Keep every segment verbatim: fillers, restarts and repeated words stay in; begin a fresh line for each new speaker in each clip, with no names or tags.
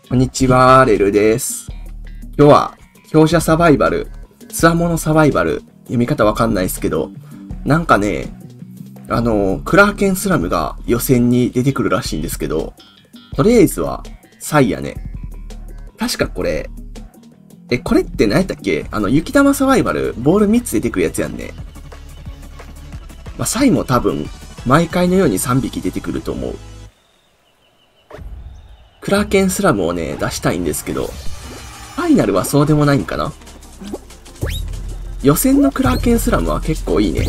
こんにちは、レルです。今日は、強者サバイバル、つわものサバイバル、読み方わかんないですけど、なんかね、あの、クラーケンスラムが予選に出てくるらしいんですけど、とりあえずは、サイやね。確かこれ、え、これって何やったっけ？あの、雪玉サバイバル、ボールみっつ出てくるやつやんね。まあ、サイも多分、毎回のようにさんびき出てくると思う。クラーケンスラムをね、出したいんですけど、ファイナルはそうでもないんかな？予選のクラーケンスラムは結構いいね。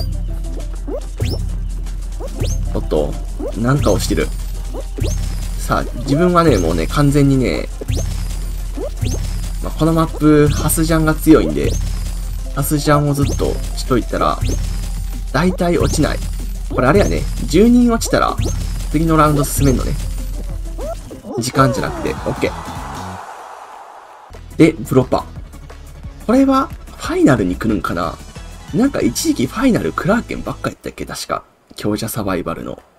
おっと、なんか押してる。さあ、自分はね、もうね、完全にね、まあ、このマップ、ハスジャンが強いんで、ハスジャンをずっとしといたら、だいたい落ちない。これあれやね、じゅうにん落ちたら、次のラウンド進めんのね。時間じゃなくて、OK。で、ブロッパ。これは、ファイナルに来るんかな？なんか一時期ファイナルクラーケンばっかやったっけ確か。強者サバイバルの。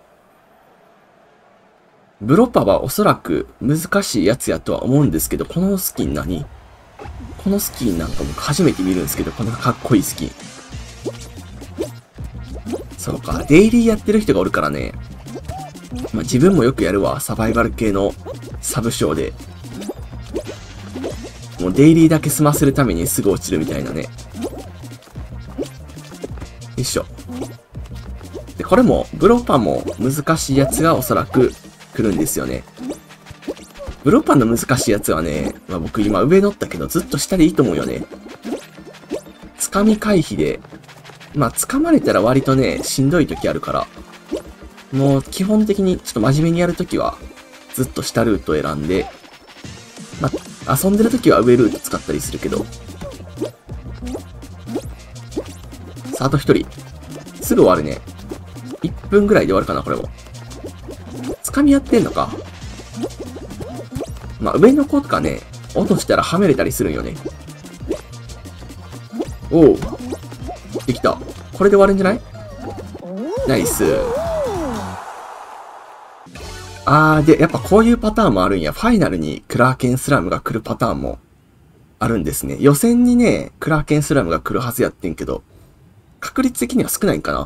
ブロッパはおそらく難しいやつやとは思うんですけど、このスキン何？このスキンなんか僕初めて見るんですけど、このかっこいいスキン。そうか、デイリーやってる人がおるからね。まあ、自分もよくやるわ。サバイバル系のサブショーで。もうデイリーだけ済ませるためにすぐ落ちるみたいなね。よいしょ。で、これも、ブロッパも難しいやつがおそらく来るんですよね。ブロッパの難しいやつはね、まあ、僕今上乗ったけどずっと下でいいと思うよね。つかみ回避で、まあ、掴まれたら割とね、しんどい時あるから、もう基本的にちょっと真面目にやるときは、ずっと下ルートを選んで、まあ、遊んでるときは上ルート使ったりするけど。さあ、あと一人。すぐ終わるね。いっぷんぐらいで終わるかな、これも。掴み合ってんのか。まあ、上の子とかね、落としたらはめれたりするんよね。おう。できた。これで終わるんじゃない？ナイス。あー、で、やっぱこういうパターンもあるんや。ファイナルにクラーケンスラムが来るパターンもあるんですね。予選にね、クラーケンスラムが来るはずやってんけど、確率的には少ないんかな。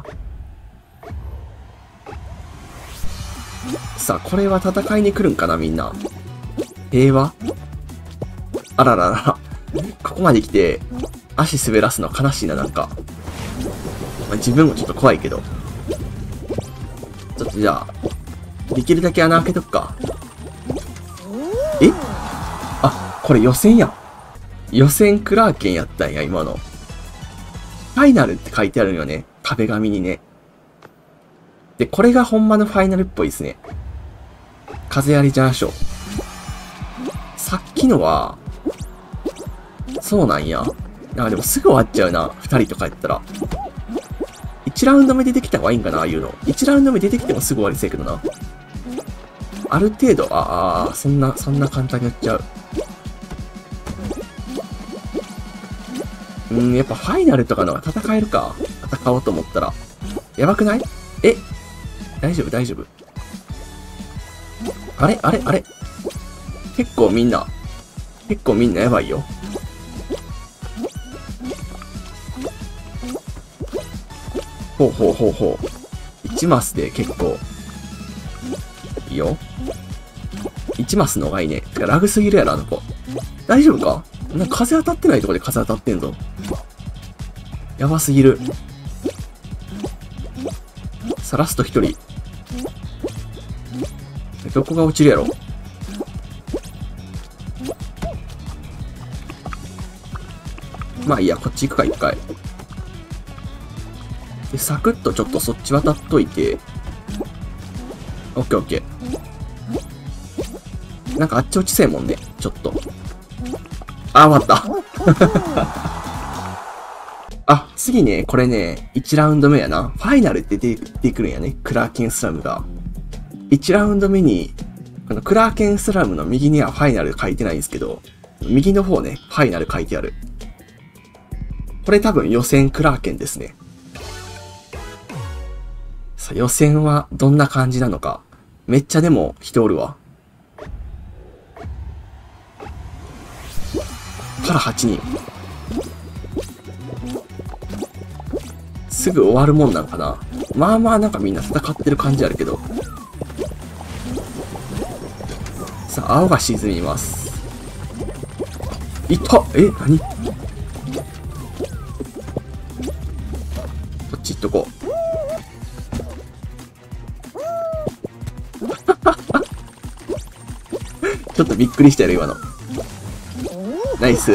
さあ、これは戦いに来るんかな、みんな。平和？あららら。ここまで来て、足滑らすの悲しいな、なんか。まあ、自分もちょっと怖いけど。ちょっとじゃあ、できるだけ穴開けとくか。え？あ、これ予選や。予選クラーケンやったんや、今の。ファイナルって書いてあるよね。壁紙にね。で、これがほんまのファイナルっぽいですね。風ありジャーショー。さっきのは、そうなんや。あ、でもすぐ終わっちゃうな。二人とかやったら。いちラウンド目出てきた方がいいんかな、ああいうの。いちラウンド目出てきてもすぐ終わりそうやけどな。ある程度、ああ、そんな、そんな簡単にやっちゃう。うん、やっぱファイナルとかのは戦えるか。戦おうと思ったら。やばくない？え？大丈夫、大丈夫。あれあれあれ結構みんな、結構みんなやばいよ。ほうほうほうほう。いちマスで結構、いいよ。いちマスの方がいいね。てかラグすぎるやろ、あの子。大丈夫か？なんか風当たってないとこで風当たってんぞ。やばすぎる。さ、ラスト一人。どこが落ちるやろ？まあいいや、こっち行くか、一回。で、サクッとちょっとそっち渡っといて。オッケーオッケー。なんかあっち落ちせえもんね、ちょっと。あ、終わった。あ、次ね、これね、いちラウンド目やな。ファイナルって出てくるんやね。クラーケンスラムが。いちラウンド目に、このクラーケンスラムの右にはファイナル書いてないんですけど、右の方ね、ファイナル書いてある。これ多分予選クラーケンですね。さあ、予選はどんな感じなのか。めっちゃでも人おるわ。 からはちにん。すぐ終わるもんなんかな。まあまあなんかみんな戦ってる感じあるけど。さあ、青が沈みます。いった！え、何？こっち行っとこう。ちょっとびっくりしたよ、今の。ナイス。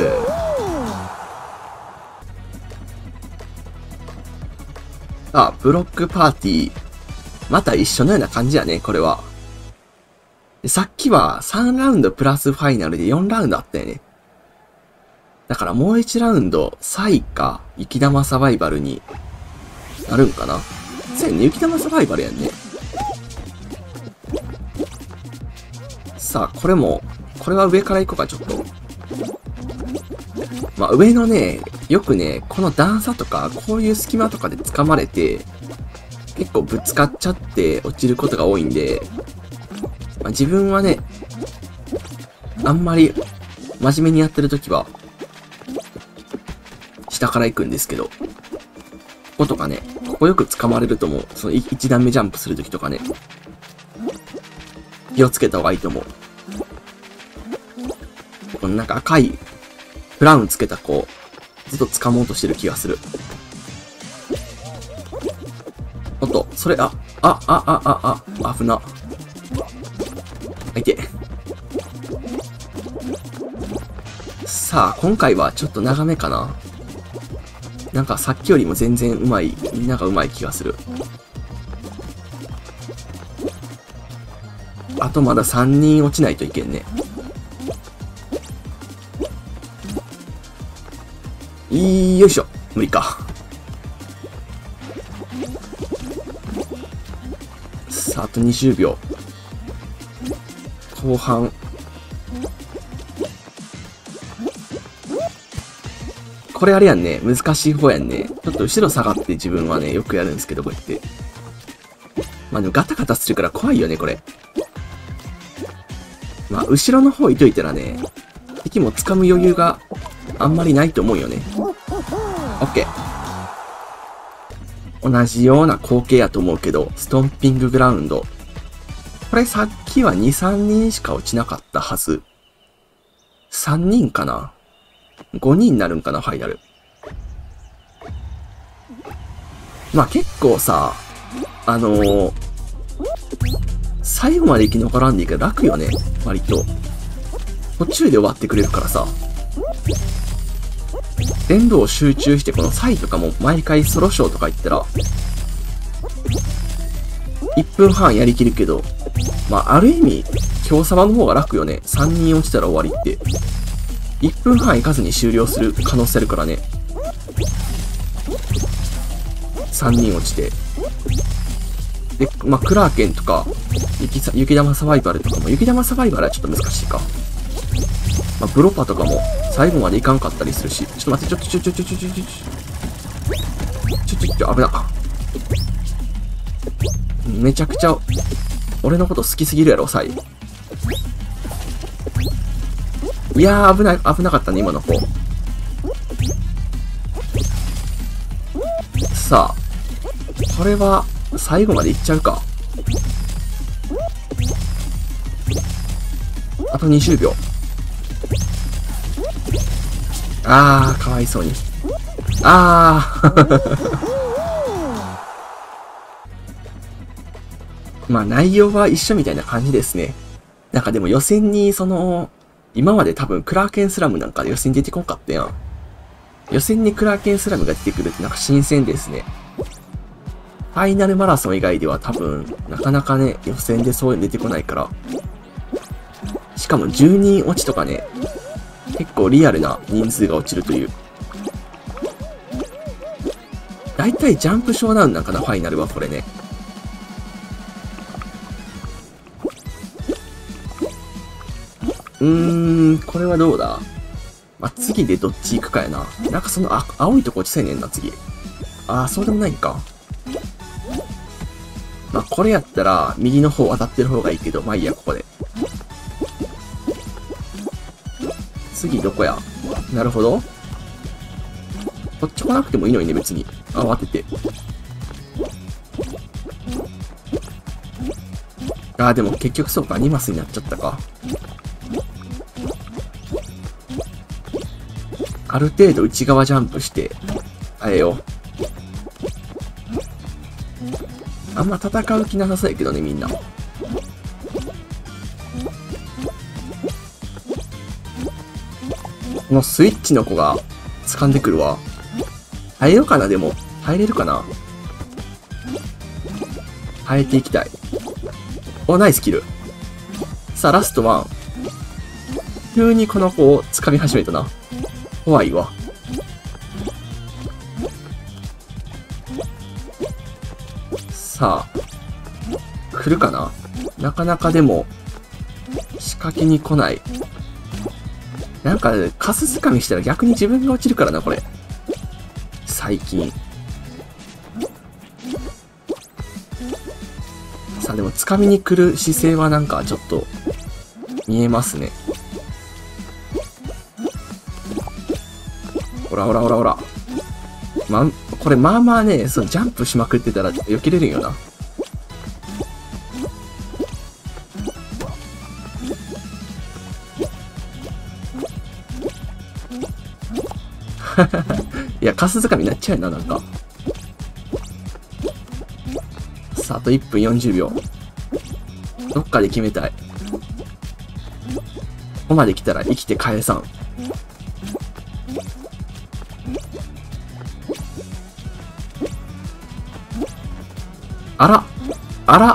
あ、ブロックパーティー。また一緒のような感じやね、これは。でさっきはさんラウンドプラスファイナルでよんラウンドあったよね。だからもういちラウンド、サイか、雪玉サバイバルになるんかな。そうやね、雪玉サバイバルやんね。さあ、これも、これは上から行こうか、ちょっと。まあ、上のね、よくね、この段差とか、こういう隙間とかで掴まれて、結構ぶつかっちゃって落ちることが多いんで、まあ、自分はね、あんまり真面目にやってるときは、下から行くんですけど、こことかね、ここよく掴まれると思う。そのいち段目ジャンプするときとかね、気をつけた方がいいと思う。このなんか赤い、ブラウンつけた子、ずっと掴もうとしてる気がする。おっと、それ、あ、あ、あ、あ、あ、あ、危な。あ、いて。さあ、今回はちょっと長めかな。なんかさっきよりも全然うまい、みんながうまい気がする。あとまださんにん落ちないといけんね。よいしょ。無理か。さあ、あとにじゅうびょう。後半。これあれやんね。難しい方やんね。ちょっと後ろ下がって自分はね、よくやるんですけど、こうやって。まあでもガタガタするから怖いよね、これ。まあ、後ろの方いといたらね、敵も掴む余裕があんまりないと思うよね。オッケー。同じような光景やと思うけど、ストンピンググラウンド。これさっきはに、さんにんしか落ちなかったはず。さんにんかな ?ご 人になるんかな、ファイナル。まあ結構さ、あのー、最後まで生き残らんでいいから楽よね、割と。途中で終わってくれるからさ。全部を集中して、このサイとかも毎回ソロショーとか言ったら、いっぷんはんやりきるけど、まあ、ある意味、今日様の方が楽よね。さんにん落ちたら終わりって。いっぷんはんいかずに終了する可能性あるからね。さんにん落ちて。で、まあ、クラーケンとか、雪さ、雪玉サバイバルとかも、雪玉サバイバルはちょっと難しいか。まあ、ブロパとかも最後までいかんかったりするし。ちょっと待って、ちょちょちょちょちょちょちょちょちょちょちょ危な。めちゃくちゃ、俺のこと好きすぎるやろ、サイ。いやー、危ない、危なかったね、今の子。さあ、これは、最後までいっちゃうか。あとにじゅうびょう。あー、かわいそうに。あー。まあ内容は一緒みたいな感じですね。なんかでも予選に、その、今まで多分クラーケンスラムなんかで予選出てこんかったやん。予選にクラーケンスラムが出てくるってなんか新鮮ですね。ファイナルマラソン以外では多分、なかなかね、予選でそういうの出てこないから。しかもじゅうにん落ちとかね、結構リアルな人数が落ちるという。だいたいジャンプショーダウンなんかな、ファイナルはこれね。うーん、これはどうだ？まあ、次でどっち行くかやな。なんかその、あ、青いとこ落ちせんねんな、次。あー、そうでもないんか。まあ、これやったら、右の方当たってる方がいいけど、まあいいや、ここで。 次どこや？なるほど。こっち来なくてもいいのにね、別に。慌てて。ああ、でも結局そうか、にマスになっちゃったか。ある程度内側ジャンプして、あれよ。あんま戦う気なさそうやけどね、みんな。このスイッチの子が掴んでくるわ。耐えようかな、でも。耐えれるかな？耐えていきたい。お、ナイスキル。さあ、ラストワン。急にこの子を掴み始めたな。怖いわ。さあ、来るかな？なかなかでも、仕掛けに来ない。なんか、カス掴みしたら逆に自分が落ちるからな、これ。最近。さあ、でも掴みに来る姿勢はなんかちょっと、見えますね。ほらほらほらほら。ま、これまあまあね、そのジャンプしまくってたら避けれるんよな。いや、カス掴みになっちゃうよな、なんか。さあ、あといっぷんよんじゅうびょう。どっかで決めたい。ここまで来たら生きて返さん。あらあら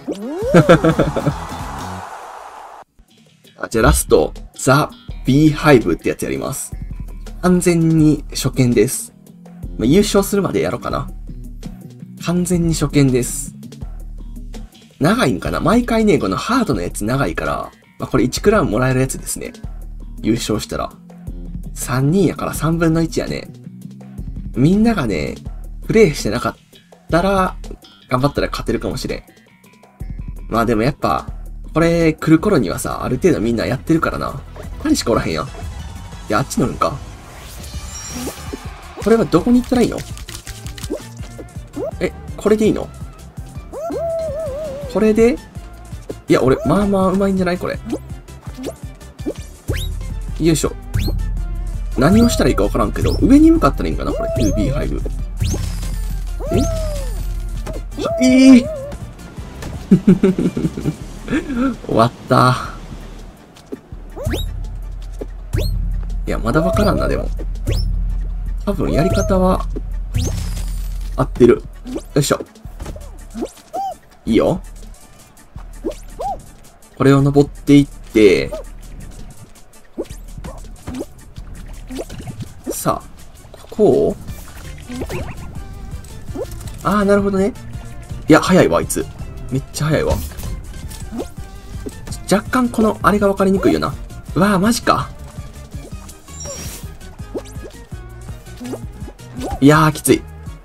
あ、じゃあラスト、ザ・ビーハイブってやつやります。完全に初見です。まあ、優勝するまでやろうかな。完全に初見です。長いんかな？毎回ね、このハードのやつ長いから、まあ、これいちクラウンもらえるやつですね。優勝したら。さんにんやからさんぶんのいちやね。みんながね、プレイしてなかったら、頑張ったら勝てるかもしれん。まあでもやっぱ、これ来る頃にはさ、ある程度みんなやってるからな。ふたりしかおらへんやん。いや、あっち乗るんか。これはどこに行ったらいいの？え、これでいいの？これで？いや、俺、まあまあうまいんじゃないこれ。よいしょ。何をしたらいいかわからんけど、上に向かったらいいんかなこれ。ツービーファイブ。え？はい終わった。いや、まだわからんな、でも。多分やり方は、合ってる。よいしょ。いいよ。これを登っていって、さあ、ここをああ、なるほどね。いや、早いわ、あいつ。めっちゃ早いわ。若干この、あれが分かりにくいよな。うわあ、マジか。いやー、きつい。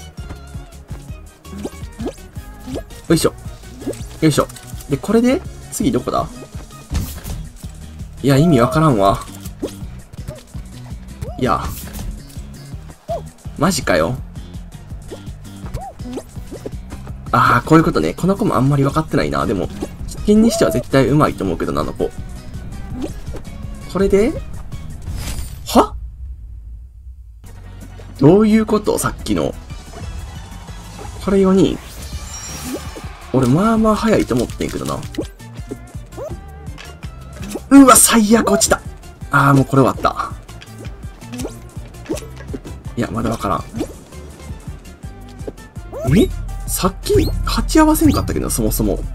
よいしょ。よいしょ。で、これで、次どこだ？いや、意味わからんわ。いや。マジかよ。ああ、こういうことね。この子もあんまり分かってないな。でも、危険にしては絶対うまいと思うけどな、あの子。これでは？どういうこと？さっきの。これよにん。俺、まあまあ早いと思ってんけどな。うわ、最悪落ちた。ああ、もうこれ終わった。いや、まだわからん。え？さっき、勝ち合わせんかったけど、そもそも。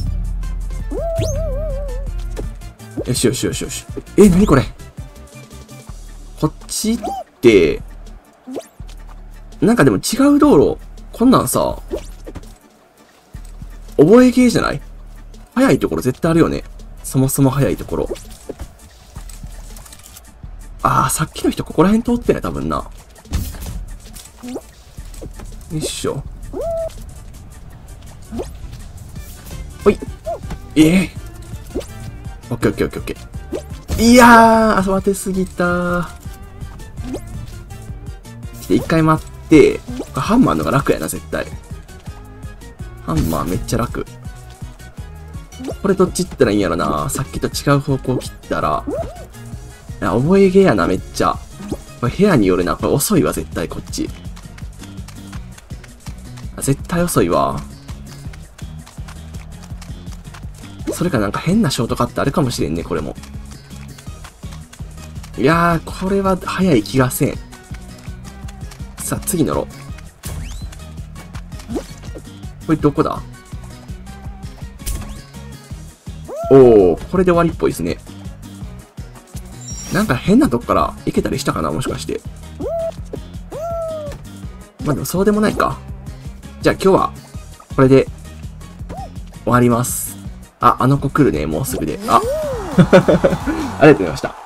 よしよしよしよし。え、なにこれ？こっちって、なんかでも違う道路、こんなんさ、覚えゲーじゃない？早いところ絶対あるよね。そもそも早いところ。ああ、さっきの人ここら辺通ってない、多分な。よいしょ。ほい。ええー。オッケーオッケーオッケーオッケー。 いやー、当てすぎたー。来て、一回待って、ハンマーのが楽やな、絶対。ハンマーめっちゃ楽。これどっち行ったらいいんやろな。さっきと違う方向切ったら。いや、覚えゲーやな、めっちゃ。これ部屋によるな。これ遅いわ、絶対こっち。絶対遅いわ。それかなんか変なショートカットあるかもしれんね、これも。いやー、これは早い気がせん。さあ、次乗ろう。これどこだ？おー、これで終わりっぽいですね。なんか変なとこから行けたりしたかな、もしかして。まあでもそうでもないか。じゃあ今日は、これで、終わります。あ、あの子来るね、もうすぐで。あありがとうございました。